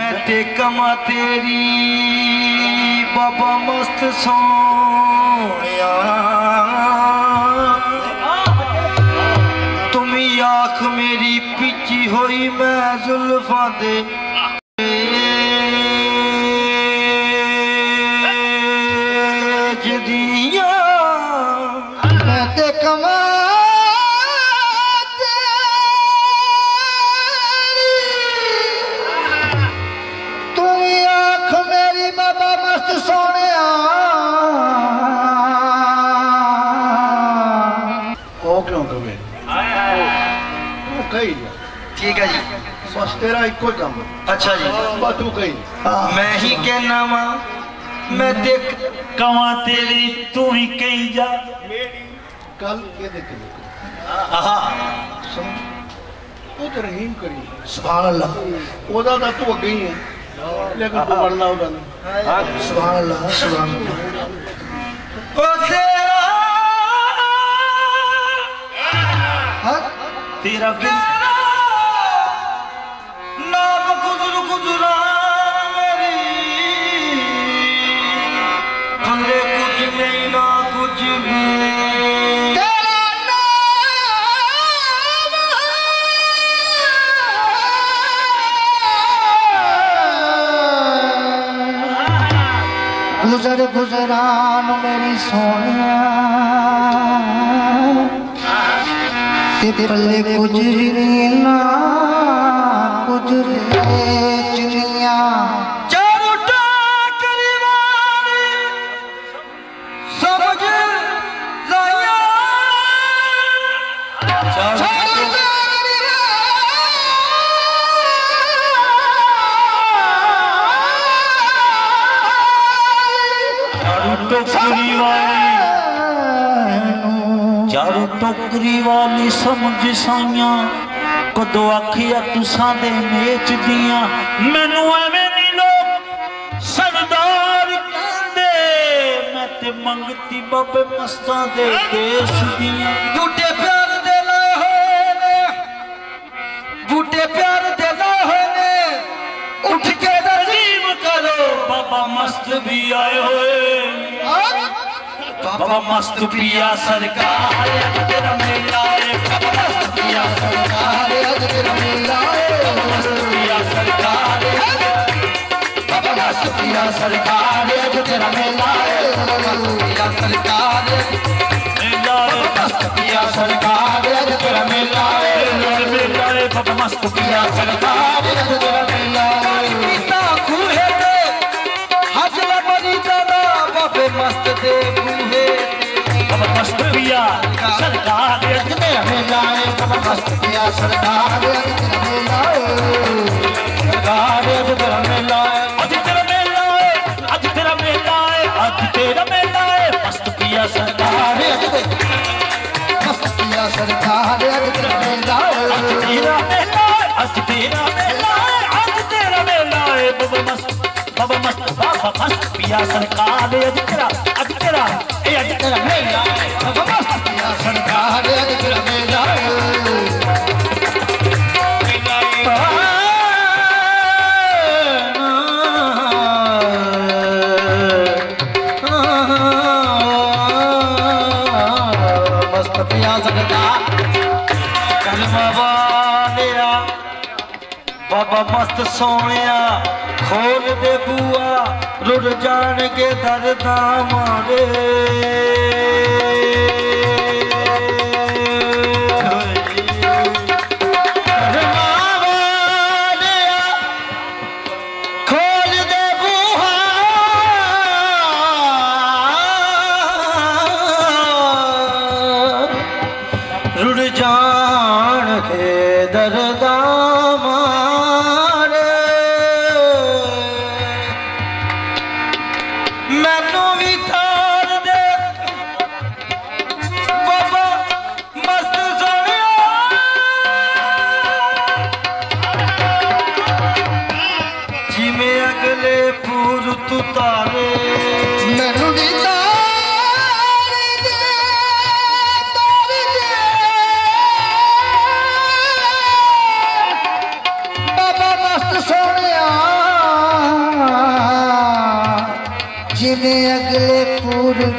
मैं ते कमा तेरी बाबा मस्त सोनिया तुम आख मेरी पिची होई मैं जुल्फां दे जदियां मैं ते कमा ठीक है जी बस तेरा इको ही काम। अच्छा जी बस तू कही मैं ही कहना वा मैं देख कमा तेरी तू ही कही जा कल ये देख तू तो रहीम करी सुभान अल्लाह ओदा दा तू अगे ही है लेकिन तू बढ़ना ओदा नहीं सुभान अल्लाह सुभान अल्लाह ओ तेरा तेरा नाम गुजर गुजरा मेरी भले कुछ नहीं ना कुछ भी तेरा नाम गुजर गुजरान मेरी सोनिया ते पल्ले गुजरी ना गुजरे चिड़िया चारों टाकरी वाली समझ जाया चारों टोकरी वाली चारों टोकरी वाली समझ साइया कदों आखिया तुसा दे मेच दिया मैनू एवें नहीं लोग सरदार कहंदे मैं ते मंगती बाबे मस्तां दे देश दिया बूटे प्यार दे लाए होए ने बूटे प्यार दे लाए होए ने उठ के तजीम करो बाबा मस्त भी आए होए बाबा मस्त पिया सरकार तेरा मेला है बाबा मस्त पिया सरकार तेरा मेला है बाबा मस्त पिया सरकार बाबा मस्त पिया सरकार तेरा मेला है बाबा मस्त पिया सरकार मेला है मस्त पिया सरकार तेरा मेला है बाबा मस्त पिया सरकार तेरा मेला है खूहे दे हजला बनी दादा बाबे मस्त दे मस्त पिया सरकार मेरा मेला है बाबा मस्त पिया सरकार मेरा सरकार तेरा मेला है आज तेरा मेला है आज तेरा मेला है आज तेरा मेला है मस्त पिया सरकार मस्त पिया सरकार तेरा मेला है आज तेरा मेला है आज तेरा मेला है आज तेरा मेला है बाबा मस्त पिया सरकार आज तेरा ए आज तेरा मेला बाबा मस्त पिया सरकार आज तेरा मेला मस्त पिया सरकार कलमा वालिया बाबा मस्त सोनिया खोल दे बुआ रुड़ जाणगे दर्दा मारे खोल दे बुआ रुड़ जाणगे दर्दा मैनू भी तार दे बाबा मस्त सोनिया जिमें अगले पूर तू तारे मैनू भी तार दे बाबा मस्त सोनिया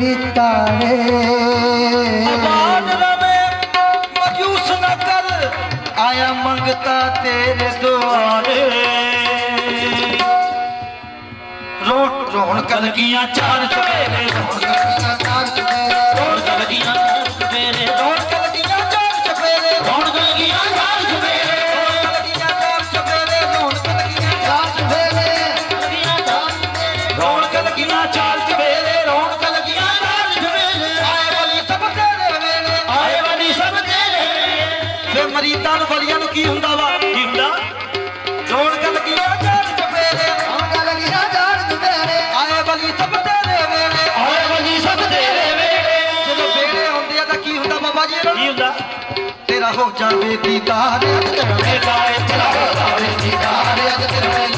दीता रे आजाद रवे मायूस न कर आया मंगता तेरे द्वारे रौनक लगियां चार चुफेरे रौनक लगियां चार चुफेरे रौनक लगियां चार चुफेरे रौनक लगियां चार चुफेरे रौनक लगियां चार चुफेरे रौनक लगियां चार चुफेरे रौनक लगियां चार चुफेरे रौनक लगियां चार चुफेरे आए वाली सब तेरे वेले आए वाली सब तेरे ते मरीदां नूं बलियां नूं की हुंदा वा की हुंदा रौनक लगियां चार चुफेरे रौनक लगियां चार चुफेरे आए वाली सब तेरे वेले आए वाली सब तेरे वेले जदों वेले हुंदे आ तां की हुंदा बाबा जी की हुंदा तेरा हो जावे दीदार अज तेरा वेला तेरा हो जावे दीदार अज तेरा